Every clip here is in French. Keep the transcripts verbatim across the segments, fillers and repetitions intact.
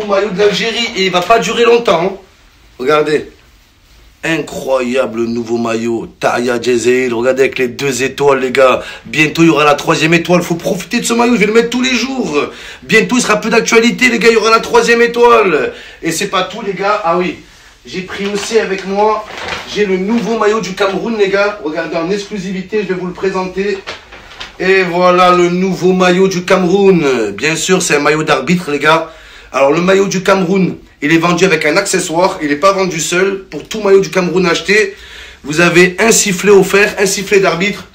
nouveau maillot de l'Algérie et il va pas durer longtemps. Hein. Regardez. Incroyable nouveau maillot. Taya Jezail. Regardez avec les deux étoiles, les gars. Bientôt, il y aura la troisième étoile. Faut profiter de ce maillot. Je vais le mettre tous les jours. Bientôt, il sera plus d'actualité, les gars. Il y aura la troisième étoile. Et c'est pas tout, les gars. Ah oui. J'ai pris aussi avec moi. J'ai le nouveau maillot du Cameroun, les gars. Regardez en exclusivité. Je vais vous le présenter. Et voilà le nouveau maillot du Cameroun. Bien sûr, c'est un maillot d'arbitre, les gars. Alors, le maillot du Cameroun, il est vendu avec un accessoire. Il n'est pas vendu seul. Pour tout maillot du Cameroun acheté, vous avez un sifflet offert, un sifflet d'arbitre.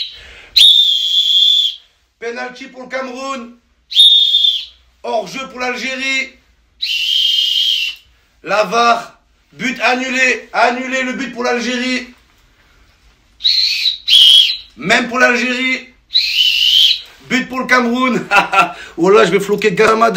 Penalty pour le Cameroun. Hors-jeu pour l'Algérie. La V A R. But annulé. Annulé le but pour l'Algérie. Même pour l'Algérie. But pour le Cameroun. Oh là, je vais floquer Gamada.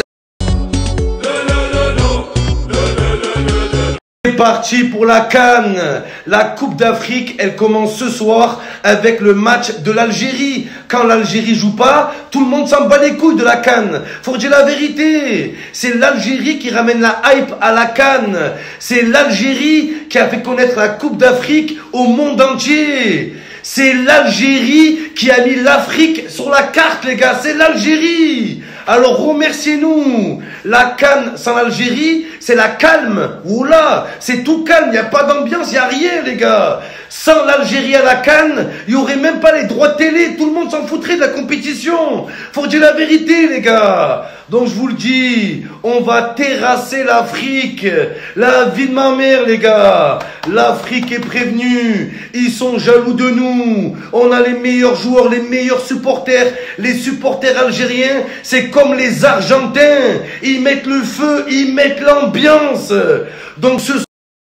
C'est parti pour la CAN. La Coupe d'Afrique, elle commence ce soir avec le match de l'Algérie. Quand l'Algérie joue pas, tout le monde s'en bat les couilles de la CAN. Faut dire la vérité. C'est l'Algérie qui ramène la hype à la CAN. C'est l'Algérie qui a fait connaître la Coupe d'Afrique au monde entier. C'est l'Algérie qui a mis l'Afrique sur la carte, les gars. C'est l'Algérie. Alors remerciez-nous. La CAN sans l'Algérie, c'est la calme. Oula, c'est tout calme. Il n'y a pas d'ambiance, il n'y a rien, les gars. Sans l'Algérie à la CAN, il n'y aurait même pas les droits de télé. Tout le monde s'en foutrait de la compétition. Faut dire la vérité, les gars. Donc je vous le dis, on va terrasser l'Afrique. La vie de ma mère, les gars. L'Afrique est prévenue. Ils sont jaloux de nous. On a les meilleurs joueurs, les meilleurs supporters. Les supporters algériens, c'est comme les Argentins. Ils mettent le feu, ils mettent l'ambiance. Donc ce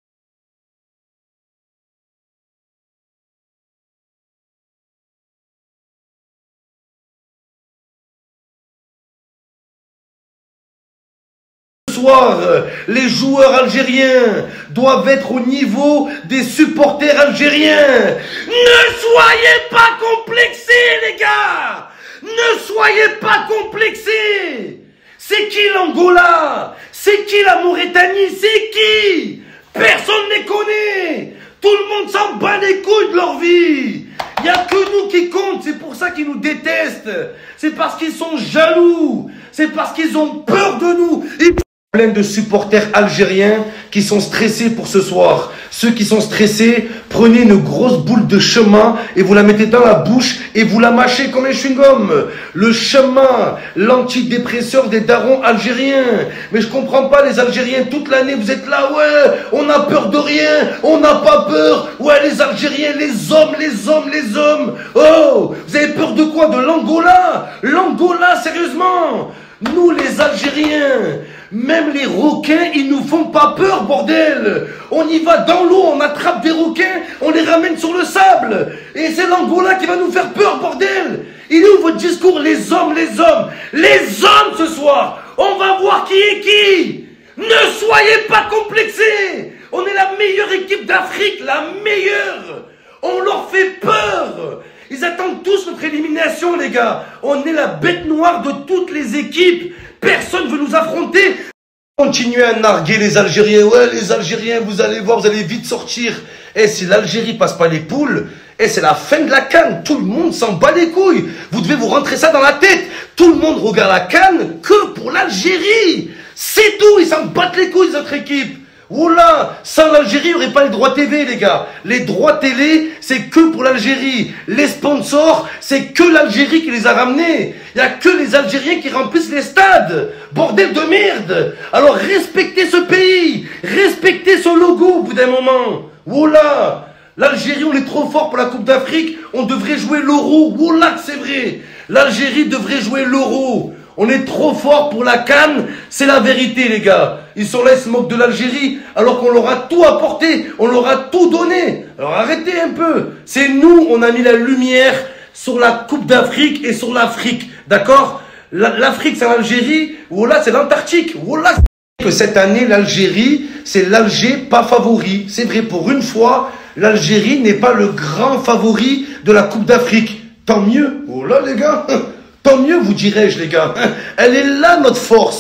soir, les joueurs algériens doivent être au niveau des supporters algériens. Ne soyez pas complexés, les gars. Ne soyez pas complexés. C'est qui l'Angola? C'est qui la Mauritanie? C'est qui? Personne ne les connaît. Tout le monde s'en bat les couilles de leur vie. Il n'y a que nous qui comptent. C'est pour ça qu'ils nous détestent. C'est parce qu'ils sont jaloux. C'est parce qu'ils ont peur de nous. Ils... Plein de supporters algériens qui sont stressés pour ce soir. Ceux qui sont stressés, prenez une grosse boule de chemin et vous la mettez dans la bouche et vous la mâchez comme un chewing-gum. Le chemin, l'antidépresseur des darons algériens. Mais je comprends pas, les Algériens, toute l'année, vous êtes là, ouais, on a peur de rien, on n'a pas peur. Ouais, les Algériens, les hommes, les hommes, les hommes. Oh, vous avez peur de quoi? De l'Angola? L'Angola, sérieusement? Nous, les Algériens, même les requins, ils nous font pas peur, bordel. On y va dans l'eau, on attrape des requins, on les ramène sur le sable. Et c'est l'Angola qui va nous faire peur, bordel. Il est où votre discours? Les hommes, les hommes, les hommes ce soir. On va voir qui est qui. Ne soyez pas complexés. On est la meilleure équipe d'Afrique, la meilleure. On leur fait peur. Ils attendent tous notre élimination, les gars. On est la bête noire de toutes les équipes. Personne ne veut nous affronter. Continuez à narguer les Algériens. Ouais, les Algériens, vous allez voir, vous allez vite sortir. Et si l'Algérie passe pas les poules, et c'est la fin de la CAN. Tout le monde s'en bat les couilles. Vous devez vous rentrer ça dans la tête. Tout le monde regarde la CAN que pour l'Algérie. C'est tout. Ils s'en battent les couilles, notre équipe. Oula, sans l'Algérie, il n'y aurait pas les droits T V, les gars. Les droits télé, c'est que pour l'Algérie. Les sponsors, c'est que l'Algérie qui les a ramenés. Il n'y a que les Algériens qui remplissent les stades. Bordel de merde. Alors respectez ce pays. Respectez son logo au bout d'un moment. Oula, l'Algérie, on est trop fort pour la Coupe d'Afrique. On devrait jouer l'euro. Oula, c'est vrai. L'Algérie devrait jouer l'euro. On est trop fort pour la CAN, c'est la vérité, les gars. Ils sont là, ils se moquent de l'Algérie, alors qu'on leur a tout apporté, on leur a tout donné. Alors arrêtez un peu. C'est nous, on a mis la lumière sur la Coupe d'Afrique et sur l'Afrique, d'accord? L'Afrique, c'est l'Algérie, voilà, c'est l'Antarctique, voilà. Que cette année, l'Algérie, c'est l'Alger pas favori. C'est vrai, pour une fois, l'Algérie n'est pas le grand favori de la Coupe d'Afrique. Tant mieux. Oh là, les gars. Tant mieux, vous dirais-je, les gars. Elle est là, notre force.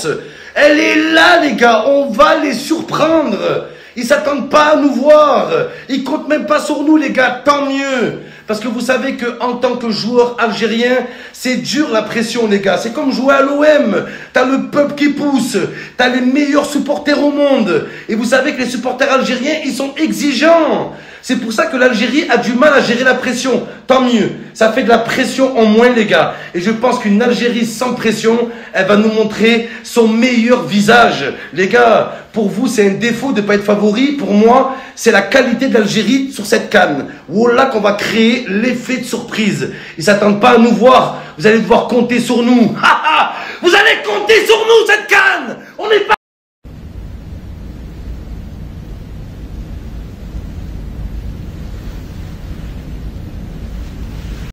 Elle est là, les gars. On va les surprendre. Ils s'attendent pas à nous voir. Ils comptent même pas sur nous, les gars. Tant mieux. Parce que vous savez qu'en tant que joueur algérien, c'est dur la pression, les gars. C'est comme jouer à l'O M. T'as le peuple qui pousse. T'as les meilleurs supporters au monde. Et vous savez que les supporters algériens, ils sont exigeants. C'est pour ça que l'Algérie a du mal à gérer la pression. Tant mieux. Ça fait de la pression en moins, les gars. Et je pense qu'une Algérie sans pression, elle va nous montrer son meilleur visage. Les gars, pour vous, c'est un défaut de ne pas être favori. Pour moi, c'est la qualité de l'Algérie sur cette CAN. Voilà qu'on va créer l'effet de surprise. Ils s'attendent pas à nous voir. Vous allez devoir compter sur nous. Vous allez compter sur nous, cette CAN. On n'est pas